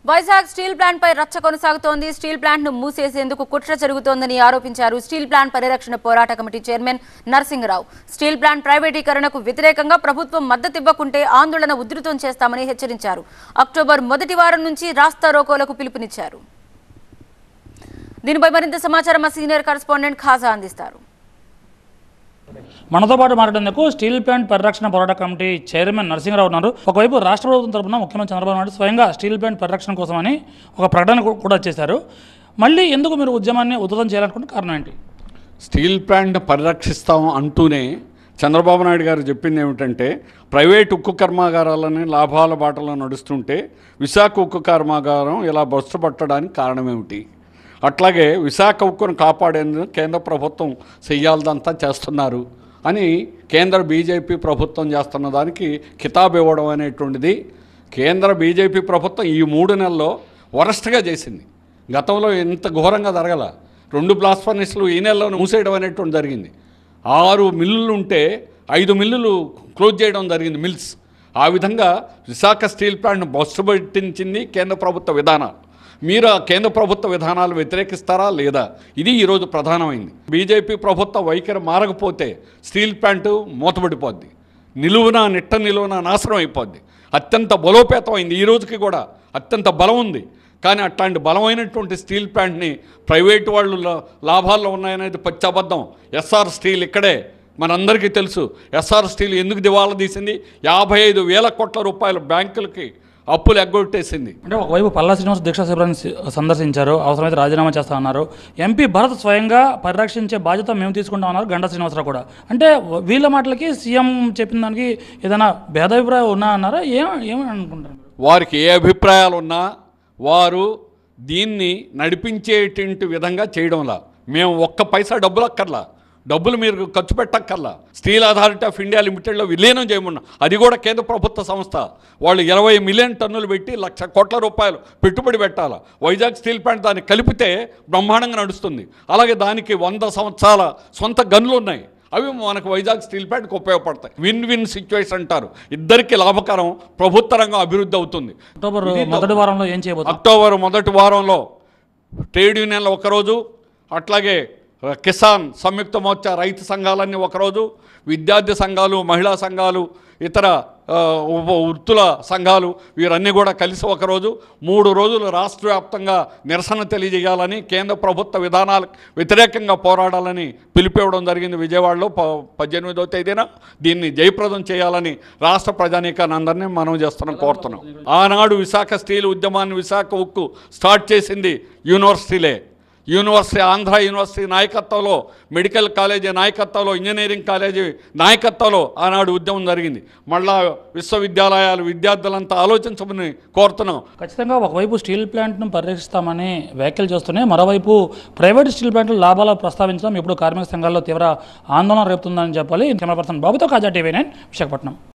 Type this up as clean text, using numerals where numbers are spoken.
Vizag steel plant పై రచ్చ కొనసాగుతోంది. Steel plant ను మూసేసేందుకు కుట్ర జరుగుతోందని ఆరోపించారు స్టీల్ ప్లాంట్ పరిరక్షణ పోరాట committee chairman Narasingarao. Steel plant ప్రైవేటీకరణకు వ్యతిరేకంగా ప్రభుత్వం మద్దతివ్వకుంటే ఆందోళన ఉధృతం చేస్తామని హెచ్చరించారు. అక్టోబర్ మొదటి వారం నుంచి రాస్తా రోకోలకు పిలుపునిచ్చారు. దీనిపై మరింత సమాచారం మా సీనియర్ కరెస్పాండెంట్ ఖాజా అందిస్తారు. మనతో పాటు మాట్లాడేందుకు స్టీల్ ప్లాంట్ పరిరక్షణ పోరాట కమిటీ చైర్మన్ నరసింగరావు ఉన్నారు. ఒకవైపు రాష్ట్ర ప్రభుత్వం తరపున ముఖ్యమంత్రి చంద్రబాబు నాయుడు స్వయంగా స్టీల్ ప్లాంట్ పరిరక్షణ కోసమని ఒక ప్రకటన కూడా చేశారు. మళ్ళీ ఎందుకు మీరు ఉద్యమాన్ని ఉధృతం చేయాలనుకుంటే కారణం ఏంటి? స్టీల్ ప్లాంట్ పరిరక్షిస్తాం అంటూనే చంద్రబాబు నాయుడు గారు చెప్పింది ఏమిటంటే, ప్రైవేట్ ఉక్కు కర్మాగారాలని లాభాల బాటలో నడుస్తుంటే విశాఖ ఉక్కు కర్మాగారం ఇలా బస్సు పట్టడానికి కారణం ఏమిటి? అట్లాగే విశాఖ ఉక్కును కాపాడేందుకు కేంద్ర ప్రభుత్వం చెయ్యాలదంతా చేస్తున్నారు అని కేంద్ర బీజేపీ ప్రభుత్వం చేస్తున్న దానికి కితాబు ఇవ్వడం అనేటువంటిది కేంద్ర బీజేపీ ప్రభుత్వం ఈ 3 నెలల్లో వరస్ట్గా చేసింది. గతంలో ఇంత ఘోరంగా జరగల. 2 బ్లాస్ట్ ఫర్నేస్లు ఈ నెలలో మూసేయడం అనేటువంటి జరిగింది. 6 మిల్లులు ఉంటే 5 మిల్లులు క్లోజ్ చేయడం జరిగింది, మిల్స్. ఆ విధంగా విశాఖ స్టీల్ ప్లాంట్ను బస్సు పెట్టించింది కేంద్ర ప్రభుత్వ విధానాలు. మీరు ఆ కేంద్ర ప్రభుత్వ విధానాలు వ్యతిరేకిస్తారా లేదా? ఇది ఈరోజు ప్రధానమైంది. బీజేపీ ప్రభుత్వ వైఖరి మారకపోతే స్టీల్ ప్లాంటు మూతపడిపోద్ది, నిట్ట నిలువున నాశనం అయిపోద్ది. అత్యంత బలోపేతమైంది, ఈ రోజుకి కూడా అత్యంత బలం ఉంది. కానీ అట్లాంటి బలమైనటువంటి స్టీల్ ప్లాంట్ని ప్రైవేటు వాళ్ళు లాభాల్లో ఉన్నాయనేది పచ్చబద్ధం. ఎస్ఆర్ స్టీల్ ఇక్కడే మనందరికీ తెలుసు. ఎస్ఆర్ స్టీల్ ఎందుకు దివాలా తీసింది? 55,000 కోట్ల రూపాయలు బ్యాంకులకి అప్పులు ఎగ్గొట్టేసింది. అంటే ఒకవైపు పల్లా శ్రీనివాస్ దీక్షా శిబిరాన్ని సందర్శించారు, అవసరమైతే రాజీనామా చేస్తా అన్నారు. ఎంపీ భరత్ స్వయంగా పరిరక్షించే బాధ్యత మేము తీసుకుంటాం అన్నారు గంటా శ్రీనివాసరావు కూడా. అంటే వీళ్ళ మాటలకి సీఎం చెప్పిన దానికి ఏదైనా భేదాభిప్రాయం ఉన్నా అన్నారా? ఏమని అనుకుంటారు? వారికి ఏ అభిప్రాయాలు ఉన్నా వారు దీన్ని నడిపించేటువంటి విధంగా చేయడంలా. మేము ఒక్క పైసా డబ్బులు అక్కర్లా, డబ్బులు మీరు ఖర్చు పెట్టక్కర్లా. స్టీల్ అథారిటీ ఆఫ్ ఇండియా లిమిటెడ్లో విలీనం చేయమన్నా, అది కూడా కేంద్ర ప్రభుత్వ సంస్థ. వాళ్ళు 20 మిలియన్ టన్నులు పెట్టి 1,00,000 కోట్ల రూపాయలు పెట్టుబడి పెట్టాలి. వైజాగ్ స్టీల్ ప్లాంట్ దాన్ని కలిపితే బ్రహ్మాండంగా నడుస్తుంది. అలాగే దానికి 100 సంవత్సరాల సొంత గన్లు ఉన్నాయి, అవి మనకు వైజాగ్ స్టీల్ ప్లాంట్కి ఉపయోగపడతాయి. విన్ విన్ సిచ్యువేషన్ అంటారు, ఇద్దరికి లాభకరం, ప్రభుత్వ రంగం అభివృద్ధి అవుతుంది. అక్టోబర్ మొదటి వారంలో ఏం చేయబోతుంది? అక్టోబర్ మొదటి వారంలో ట్రేడ్ యూనియన్లు ఒకరోజు, అట్లాగే కిసాన్ సంయుక్త మోర్చా రైతు సంఘాలన్నీ ఒకరోజు, విద్యార్థి సంఘాలు, మహిళా సంఘాలు, ఇతర వృత్తుల సంఘాలు వీరన్నీ కూడా కలిసి ఒకరోజు 3 రోజులు రాష్ట్ర వ్యాప్తంగా నిరసన తెలియజేయాలని, కేంద్ర ప్రభుత్వ విధానాలకు వ్యతిరేకంగా పోరాడాలని పిలిపివ్వడం జరిగింది. విజయవాడలో 18వ తేదీన దీన్ని జయప్రదం చేయాలని రాష్ట్ర ప్రజానీకాన్ని అందరినీ మనం చేస్తున్నాం, కోరుతున్నాం. ఆనాడు విశాఖ స్టీల్ ఉద్యమాన్ని, విశాఖ ఉక్కు స్టార్ట్ చేసింది యూనివర్సిటీలే. ఆంధ్ర యూనివర్సిటీ నాయకత్వంలో, మెడికల్ కాలేజీ నాయకత్వంలో, ఇంజనీరింగ్ కాలేజీ నాయకత్వంలో ఆనాడు ఉద్యమం జరిగింది. మళ్ళా విశ్వవిద్యాలయాలు, విద్యార్థులంతా ఆలోచించమని కోరుతున్నాం. ఖచ్చితంగా ఒకవైపు స్టీల్ ప్లాంట్ను పరిరక్షిస్తామని వ్యాఖ్యలు చేస్తున్నాయి, మరోవైపు ప్రైవేట్ స్టీల్ ప్లాంట్లు లాభాలు ప్రస్తావించడం ఇప్పుడు కార్మిక సంఘాల్లో తీవ్ర ఆందోళన రేపుతుందని చెప్పాలి. కెమెరా పర్సన్ బాబుతో ఖాజా TV9 విశాఖపట్నం.